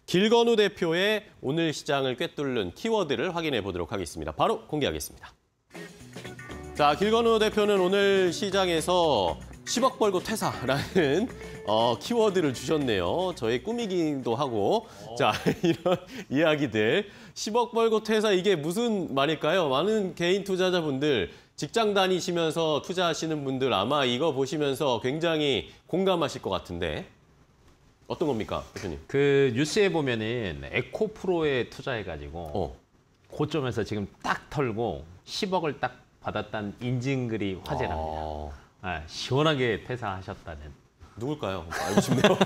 길건우 대표의 오늘 시장을 꿰뚫는 키워드를 확인해 보도록 하겠습니다. 바로 공개하겠습니다. 자, 길건우 대표는 오늘 시장에서 10억 벌고 퇴사라는 키워드를 주셨네요. 저의 꿈이기도 하고. 자, 이런 이야기들. 10억 벌고 퇴사, 이게 무슨 말일까요? 많은 개인 투자자분들, 직장 다니시면서 투자하시는 분들 아마 이거 보시면서 굉장히 공감하실 것 같은데. 어떤 겁니까, 대표님? 그 뉴스에 보면은 에코프로에 투자해가지고 고점에서 지금 딱 털고 10억을 딱 받았다는 인증글이 화제랍니다. 시원하게 퇴사하셨다는. 누굴까요? 알고 싶네요.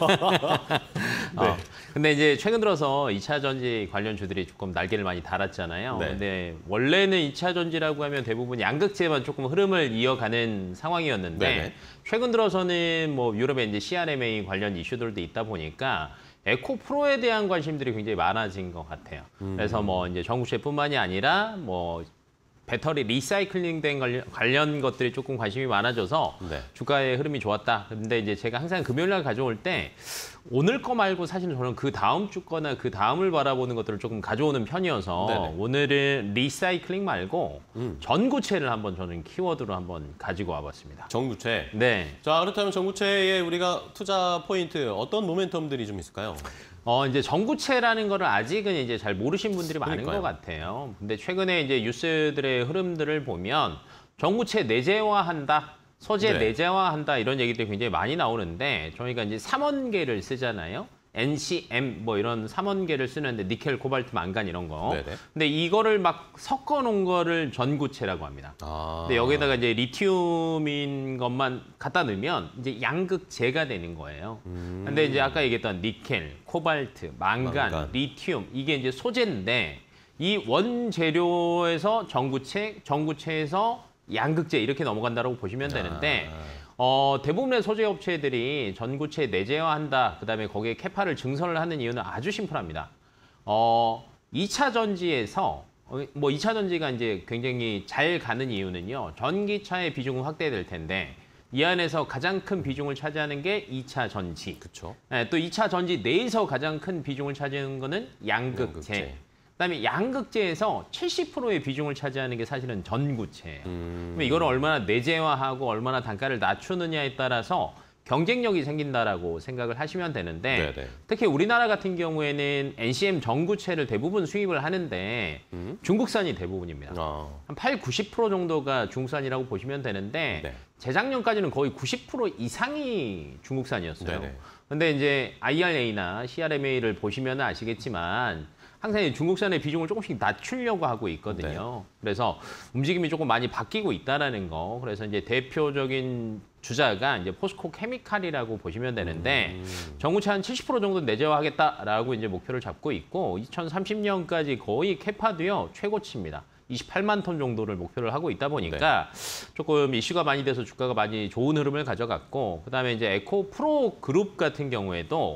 네. 근데 이제 최근 들어서 2차 전지 관련 주들이 조금 날개를 많이 달았잖아요. 네. 근데 원래는 2차 전지라고 하면 대부분 양극재만 조금 흐름을 이어가는 상황이었는데 네네. 최근 들어서는 뭐 유럽에 이제 CRMA 관련 이슈들도 있다 보니까 에코프로에 대한 관심들이 굉장히 많아진 것 같아요. 그래서 뭐 이제 전구체뿐만이 아니라 뭐 배터리 리사이클링 된 관련 것들이 조금 관심이 많아져서 네. 주가의 흐름이 좋았다. 근데 이제 제가 항상 금요일날 가져올 때 오늘 거 말고 사실은 저는 그 다음 주 거나 그 다음을 바라보는 것들을 조금 가져오는 편이어서 네네. 오늘은 리사이클링 말고 전구체를 한번 저는 키워드로 한번 가지고 와봤습니다. 전구체. 네. 자, 그렇다면 전구체에 우리가 투자 포인트 어떤 모멘텀들이 좀 있을까요? 이제 전구체라는 거를 아직은 이제 잘 모르신 분들이 많은 그러니까요. 것 같아요. 근데 최근에 이제 뉴스들의 흐름들을 보면 전구체 내재화한다, 소재 네. 내재화한다 이런 얘기들이 굉장히 많이 나오는데 저희가 이제 삼원계를 쓰잖아요. NCM 뭐 이런 삼원계를 쓰는데 니켈, 코발트, 망간 이런 거. 네네. 근데 이거를 막 섞어 놓은 거를 전구체라고 합니다. 근데 여기다가 이제 리튬인 것만 갖다 넣으면 이제 양극재가 되는 거예요. 근데 이제 아까 얘기했던 니켈, 코발트, 망간, 리튬 이게 이제 소재인데 이 원재료에서 전구체, 전구체에서 양극재 이렇게 넘어간다고 보시면 되는데 대부분의 소재 업체들이 전구체 내재화한다. 그다음에 거기에 캐파를 증설을 하는 이유는 아주 심플합니다. 2차 전지에서 뭐 2차 전지가 이제 굉장히 잘 가는 이유는요. 전기차의 비중은 확대될 텐데 이 안에서 가장 큰 비중을 차지하는 게 2차 전지. 그렇죠. 네, 또 2차 전지 내에서 가장 큰 비중을 차지하는 거는 양극재. 그다음에 양극재에서 70%의 비중을 차지하는 게 사실은 전구체예요. 그럼 이거를 얼마나 내재화하고 얼마나 단가를 낮추느냐에 따라서 경쟁력이 생긴다라고 생각을 하시면 되는데 네네. 특히 우리나라 같은 경우에는 NCM 전구체를 대부분 수입을 하는데 중국산이 대부분입니다. 한 80~90% 정도가 중국산이라고 보시면 되는데 네. 재작년까지는 거의 90% 이상이 중국산이었어요. 근데 이제 IRA나 CRMA를 보시면 아시겠지만 항상 중국산의 비중을 조금씩 낮추려고 하고 있거든요. 네. 그래서 움직임이 조금 많이 바뀌고 있다라는 거. 그래서 이제 대표적인 주자가 이제 포스코 케미칼이라고 보시면 되는데 전구체 한 70% 정도 내재화하겠다라고 이제 목표를 잡고 있고 2030년까지 거의 캐파도요 최고치입니다. 28만 톤 정도를 목표를 하고 있다 보니까 조금 이슈가 많이 돼서 주가가 많이 좋은 흐름을 가져갔고 그다음에 이제 에코프로 그룹 같은 경우에도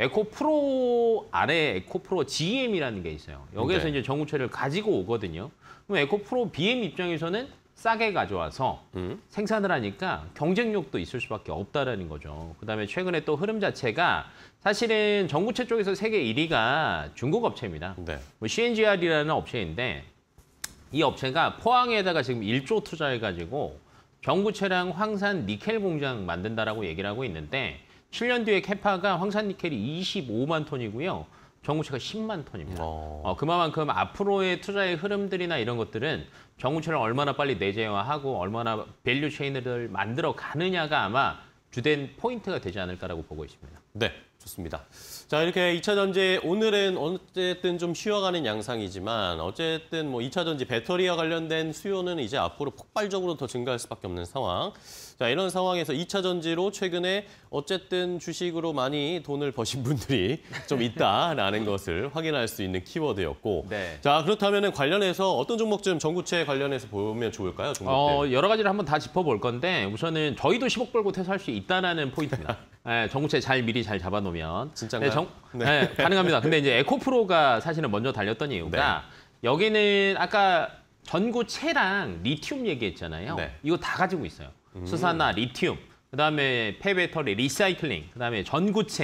에코프로 아래 에코프로 GM이라는 게 있어요. 여기에서 이제 전구체를 가지고 오거든요. 그럼 에코프로 BM 입장에서는 싸게 가져와서 생산을 하니까 경쟁력도 있을 수밖에 없다라는 거죠. 그다음에 최근에 또 흐름 자체가 사실은 전구체 쪽에서 세계 1위가 중국 업체입니다. 뭐 CNGR이라는 업체인데 이 업체가 포항에다가 지금 1조 투자해가지고 전구체랑 황산 니켈 공장 만든다라고 얘기를 하고 있는데 7년 뒤에 캐파가 황산 니켈이 25만 톤이고요. 전구체가 10만 톤입니다. 그만큼 앞으로의 투자의 흐름들이나 이런 것들은 전구체를 얼마나 빨리 내재화하고 얼마나 밸류 체인을 만들어 가느냐가 아마 주된 포인트가 되지 않을까라고 보고 있습니다. 네, 좋습니다. 자, 이렇게 2차 전지 오늘은 어쨌든 좀 쉬어가는 양상이지만 어쨌든 뭐 2차 전지 배터리와 관련된 수요는 이제 앞으로 폭발적으로 더 증가할 수밖에 없는 상황. 자, 이런 상황에서 2차 전지로 최근에 어쨌든 주식으로 많이 돈을 버신 분들이 좀 있다라는 것을 확인할 수 있는 키워드였고. 네. 자, 그렇다면 관련해서 어떤 종목 좀 전구체 관련해서 보면 좋을까요? 종목들. 여러 가지를 한번 다 짚어볼 건데 우선은 저희도 10억 벌고 퇴사할 수 있다는 포인트입니다. 네, 전구체 미리 잘 잡아놓으면. 진짜인가요? 네, 가능합니다. 근데 이제 에코프로가 사실은 먼저 달렸던 이유가 여기는 아까 전구체랑 리튬 얘기했잖아요. 이거 다 가지고 있어요. 수산화, 리튬, 그다음에 폐배터리, 리사이클링, 그다음에 전구체,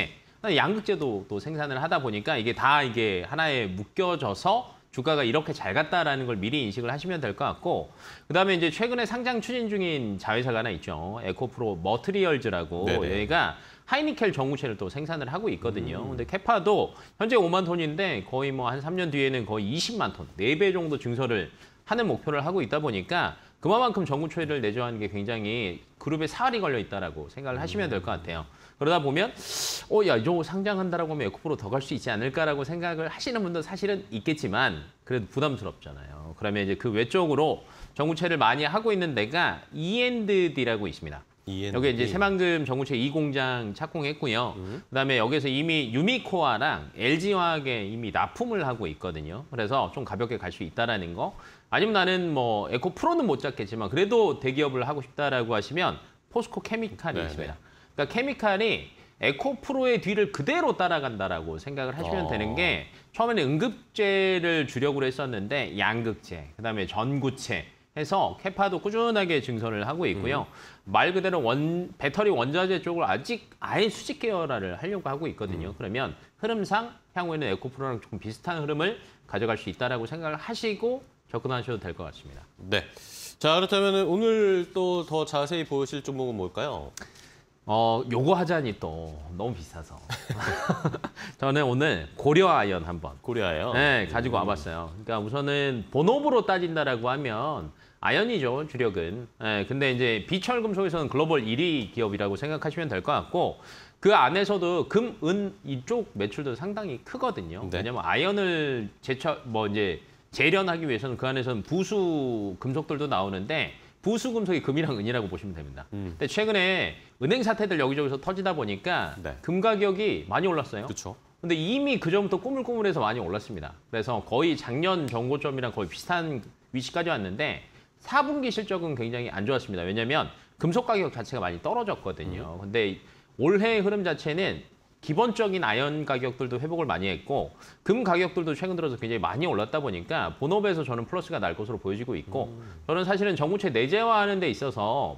양극재도 또 생산을 하다 보니까 이게 하나에 묶여져서 주가가 이렇게 잘 갔다라는 걸 미리 인식을 하시면 될 것 같고, 그다음에 이제 최근에 상장 추진 중인 자회사가 하나 있죠. 에코프로 머트리얼즈라고. 네네. 여기가 하이니켈 전구체를 또 생산을 하고 있거든요. 근데 캐파도 현재 5만 톤인데 거의 뭐 한 3년 뒤에는 거의 20만 톤, 4배 정도 증설을 하는 목표를 하고 있다 보니까 그만큼 전구체를 내조하는 게 굉장히 그룹에 사활이 걸려 있다라고 생각을 하시면 될 것 같아요. 그러다 보면 야, 이거 상장한다라고 하면 에코프로 더 갈 수 있지 않을까라고 생각을 하시는 분도 사실은 있겠지만 그래도 부담스럽잖아요. 그러면 이제 그 외적으로 전구체를 많이 하고 있는 데가 E&D라고 있습니다. 여기 이제 새만금 전구체 2공장 착공했고요. 그다음에 여기서 이미 유미코아랑 LG화학에 이미 납품을 하고 있거든요. 그래서 좀 가볍게 갈 수 있다라는 거. 아니면 나는 뭐 에코프로는 못 잡겠지만 그래도 대기업을 하고 싶다라고 하시면 포스코 케미칼이 있습니다. 그러니까 케미칼이 에코프로의 뒤를 그대로 따라간다라고 생각을 하시면 되는 게, 처음에는 응급제를 주력으로 했었는데 양극재, 그다음에 전구체 해서 캐파도 꾸준하게 증설을 하고 있고요. 말 그대로 배터리 원자재 쪽을 아직 아예 수직 계열화를 하려고 하고 있거든요. 그러면 흐름상 향후에는 에코프로랑 조금 비슷한 흐름을 가져갈 수 있다라고 생각을 하시고 접근하셔도 될 것 같습니다. 네. 자, 그렇다면 오늘 또 더 자세히 보실 종목은 뭘까요? 요거 하자니 또 너무 비싸서. 저는 오늘 고려아연 한번. 고려아연. 네, 가지고 와봤어요. 그러니까 우선은 본업으로 따진다라고 하면 아연이죠, 주력은. 네, 근데 이제 비철금속에서는 글로벌 1위 기업이라고 생각하시면 될 것 같고, 그 안에서도 금, 은 이쪽 매출도 상당히 크거든요. 네. 왜냐면 아연을 재련하기 위해서는 그 안에서는 부수 금속들도 나오는데, 부수 금속이 금이랑 은이라고 보시면 됩니다. 근데 최근에 은행 사태들 여기저기서 터지다 보니까 금 가격이 많이 올랐어요. 그렇죠. 근데 이미 그 전부터 꾸물꾸물해서 많이 올랐습니다. 그래서 거의 작년 정고점이랑 거의 비슷한 위치까지 왔는데 4분기 실적은 굉장히 안 좋았습니다. 왜냐하면 금속 가격 자체가 많이 떨어졌거든요. 근데 올해 흐름 자체는 기본적인 아연 가격들도 회복을 많이 했고, 금 가격들도 최근 들어서 굉장히 많이 올랐다 보니까 본업에서 저는 플러스가 날 것으로 보여지고 있고, 저는 사실은 전구체 내재화하는 데 있어서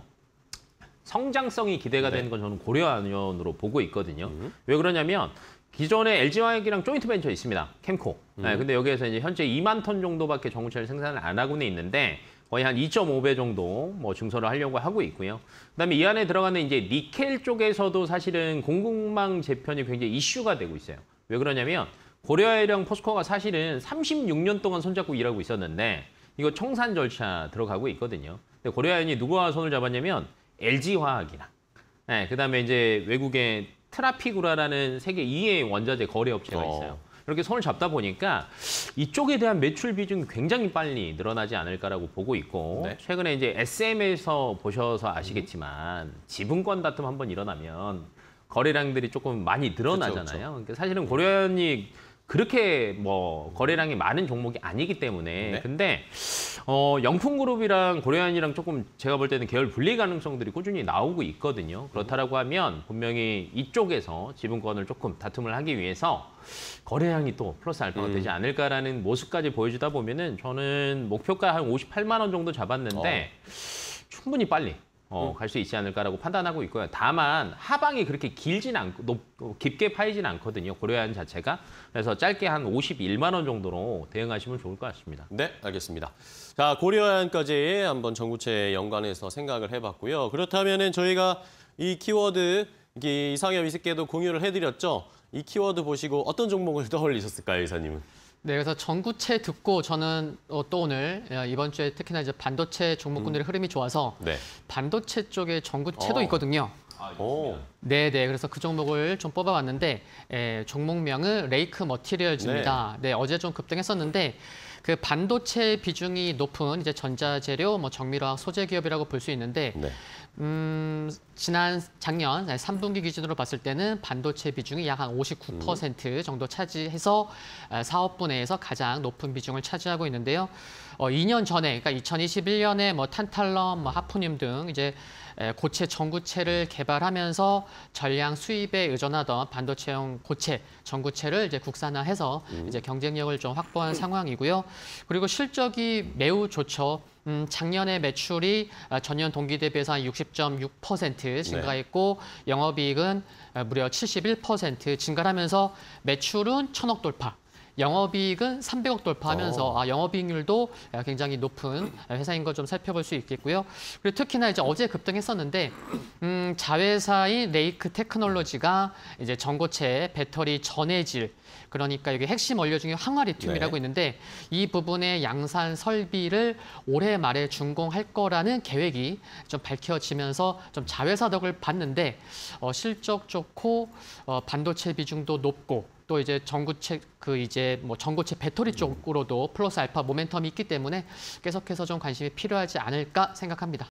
성장성이 기대가 되는 건 저는 고려아연으로 보고 있거든요. 왜 그러냐면 기존에 LG화학이랑 조인트 벤처 있습니다. 캠코. 네, 근데 여기에서 이제 현재 2만 톤 정도밖에 전구체를 생산을 안 하고는 있는데 거의 한 2.5배 정도 뭐 증설을 하려고 하고 있고요. 그다음에 이 안에 들어가는 이제 니켈 쪽에서도 사실은 공급망 재편이 굉장히 이슈가 되고 있어요. 왜 그러냐면 고려아연이랑 포스코가 사실은 36년 동안 손잡고 일하고 있었는데 이거 청산 절차 들어가고 있거든요. 근데 고려아연이 누구와 손을 잡았냐면 LG화학이랑, 네, 그다음에 이제 외국의 트라피구라라는 세계 2의 원자재 거래 업체가 있어요. 이렇게 손을 잡다 보니까 이쪽에 대한 매출 비중이 굉장히 빨리 늘어나지 않을까라고 보고 있고, 최근에 이제 SM에서 보셔서 아시겠지만 지분권 다툼 한번 일어나면 거래량들이 조금 많이 늘어나잖아요. 그러니까 사실은 고려아연이 그렇게 뭐 거래량이 많은 종목이 아니기 때문에, 근데 영풍그룹이랑 고려아연이랑 조금 제가 볼 때는 계열 분리 가능성들이 꾸준히 나오고 있거든요. 그렇다라고 하면 분명히 이쪽에서 지분권을 조금 다툼을 하기 위해서 거래량이 또 플러스 알파가 되지 않을까라는 모습까지 보여주다 보면은 저는 목표가 한 58만 원 정도 잡았는데 충분히 빨리 갈 수 있지 않을까라고 판단하고 있고요. 다만 하방이 그렇게 길진 않고 깊게 파이진 않거든요. 고려아연 자체가. 그래서 짧게 한 51만 원 정도로 대응하시면 좋을 것 같습니다. 네, 알겠습니다. 자, 고려아연까지 한번 전구체 연관해서 생각을 해봤고요. 그렇다면은 저희가 이 키워드 이상엽 이식께도 공유를 해드렸죠. 이 키워드 보시고 어떤 종목을 떠올리셨을까요, 이사님은? 네, 그래서 전구체 듣고 저는 또 오늘 이번 주에 특히나 이제 반도체 종목군들의 흐름이 좋아서 반도체 쪽에 전구체도 있거든요. 네, 그래서 그 종목을 좀 뽑아봤는데 종목명은 레이크 머티리얼즈입니다. 네, 어제 좀 급등했었는데 그 반도체 비중이 높은 이제 전자재료, 뭐 정밀화학 소재 기업이라고 볼 수 있는데 작년 3분기 기준으로 봤을 때는 반도체 비중이 약 한 59% 정도 차지해서 사업부 내에서 가장 높은 비중을 차지하고 있는데요. 2년 전에, 그러니까 2021년에 뭐 탄탈럼, 뭐 하프늄 등 이제 고체 전구체를 개발하면서 전량 수입에 의존하던 반도체용 고체 전구체를 이제 국산화해서 이제 경쟁력을 좀 확보한 상황이고요. 그리고 실적이 매우 좋죠. 작년에 매출이 전년 동기 대비해서 한 60.6% 증가했고 영업이익은 무려 71% 증가하면서 매출은 1,000억 돌파. 영업이익은 300억 돌파하면서 영업이익률도 굉장히 높은 회사인 걸 좀 살펴볼 수 있겠고요. 그리고 특히나 이제 어제 급등했었는데 자회사인 레이크 테크놀로지가 이제 전고체 배터리 전해질 그러니까 이게 핵심 원료 중에 항화리튬이라고 있는데 이 부분의 양산 설비를 올해 말에 준공할 거라는 계획이 좀 밝혀지면서 좀 자회사 덕을 봤는데 실적 좋고 반도체 비중도 높고 또 이제 전고체 전고체 배터리 쪽으로도 플러스 알파 모멘텀이 있기 때문에 계속해서 좀 관심이 필요하지 않을까 생각합니다.